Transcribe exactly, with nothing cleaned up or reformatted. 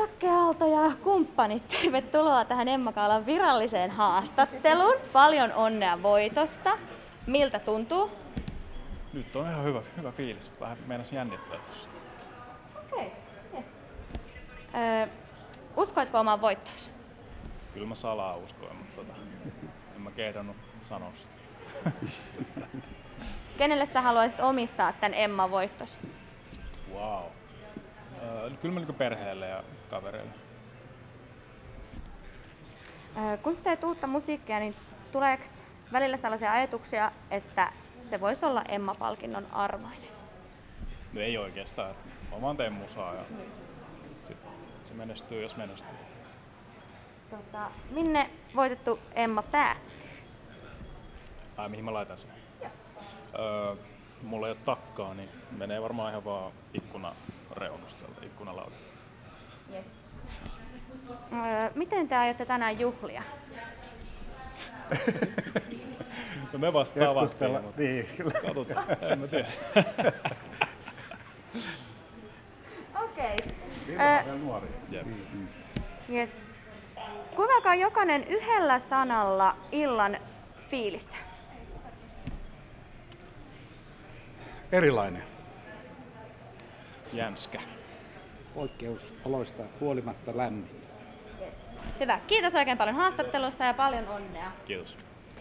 Sakke Aalto ja kumppanit, tervetuloa tähän Emma Kaalan viralliseen haastatteluun. Paljon onnea voitosta. Miltä tuntuu? Nyt on ihan hyvä, hyvä fiilis. Vähän meinas jännittää tuossa. Okei, okay, yes. Öö, uskoitko omaan voittoon? Kyllä mä salaa uskoin, mutta tota, en mä kehdannut sanoa sitä. Kenelle sä haluaisit omistaa tän Emma voittosi? Wow. Öö, kyllä mä niin perheelle ja kavereille. Öö, kun sä teet uutta musiikkia, niin tuleeko välillä sellaisia ajatuksia, että se voisi olla Emma-palkinnon arvoinen? No ei oikeastaan. Mä vaan teen musaa ja sit se menestyy, jos menestyy. Tota, minne voitettu Emma päättyy? Ai, mihin mä laitan sen? Öö, mulla ei ole takkaa, niin menee varmaan ihan vaan ikkunareunustella, ikkunalauta. Yes. Öö, miten te aiotte tänään juhlia? No me vasta tavattiin, mutta niin, katsotaan, en mä tiedä. Okei. Okay. Nuori. Jep. Yes. Kuvaakaa jokainen yhdellä sanalla illan fiilistä. Erilainen. Jänskä. Poikkeusoloista huolimatta lämmin. Yes. Hyvä. Kiitos oikein paljon haastattelusta ja paljon onnea. Kiitos.